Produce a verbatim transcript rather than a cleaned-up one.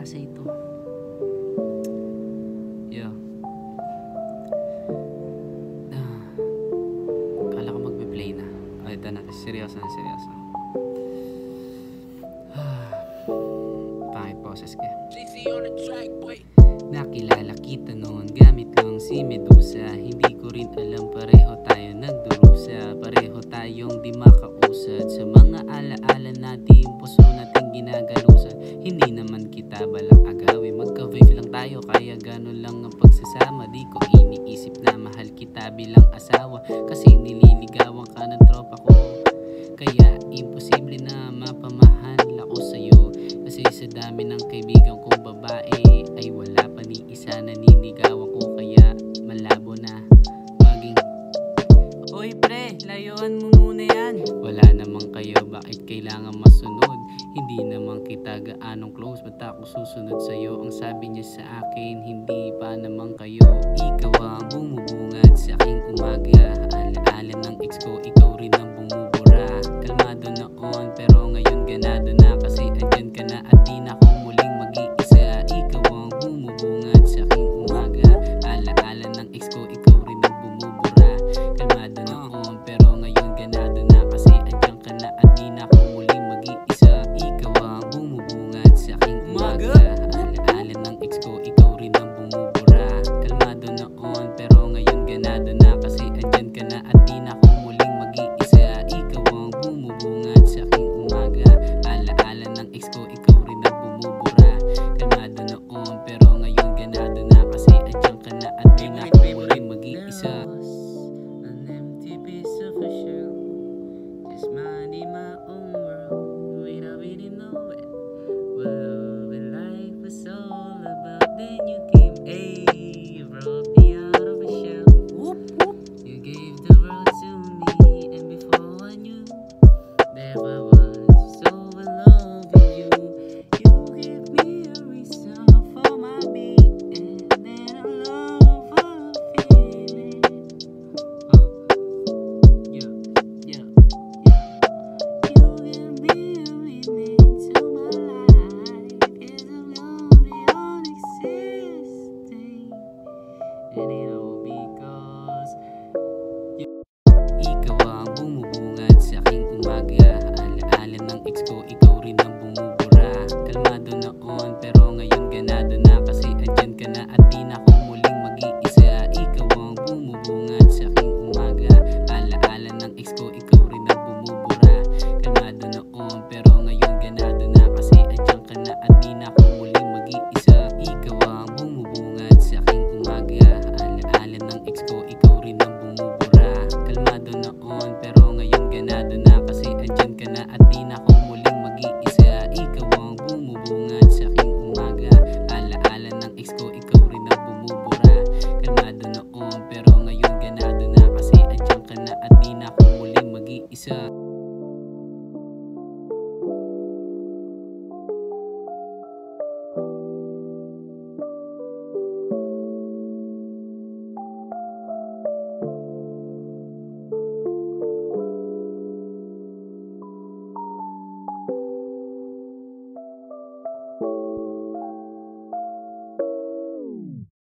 klase ito. Yo. Ah. Kala ko magpe-play na. Ay, ito na. Seryoso na, seryoso. Ah. Pangit boses ka. Nakilala kita noon gamit lang si Medusa. Hindi ko rin alam pareho tayo nagdurusa. Pareho tayong di makausad sa mga alaala natin, puso natin ginagalusan. Hindi naman kita balak agawin, magka-vibe lang tayo, kaya gano'n lang ang pagsasama. Di ko iniisip na mahal kita bilang asawa, kasi nililigawan ka ng tropa ko. Kaya imposible na mapamahal ako sa'yo, kasi sa dami ng kaibigan kong babae ay wala pa ni isa na niligawan ko. Kaya malabo na maging oy pre, layuan mo muna yan. Wala naman kayo, bakit kailangan masunod? Hindi naman kita gaanong close, ba't ako susunod sa'yo? Ang sabi niya sa akin, hindi pa naman kayo. Ikaw ang bumubungad sa aking umaga. Alaala ng ex ko, ikaw rin ang bumubura. Kalmado noon, pero ngayon ganado na, kasi andyan ka na at di na ako muling mag-iisa. Ikaw ang bumubungad sa aking umaga. Alaala ng ex ko, ikaw rin ang bumubura. Kalmado noon, pero ngayon ganado na, kasi andyan ka na at di na ako muling mag-iisa. Ikaw ang bumubungad sa aking umaga. Alaala ng ex ko, ikaw rin ang bumubura. Kalmado noon, pero ngayon ganado na, kasi andyan ka na at di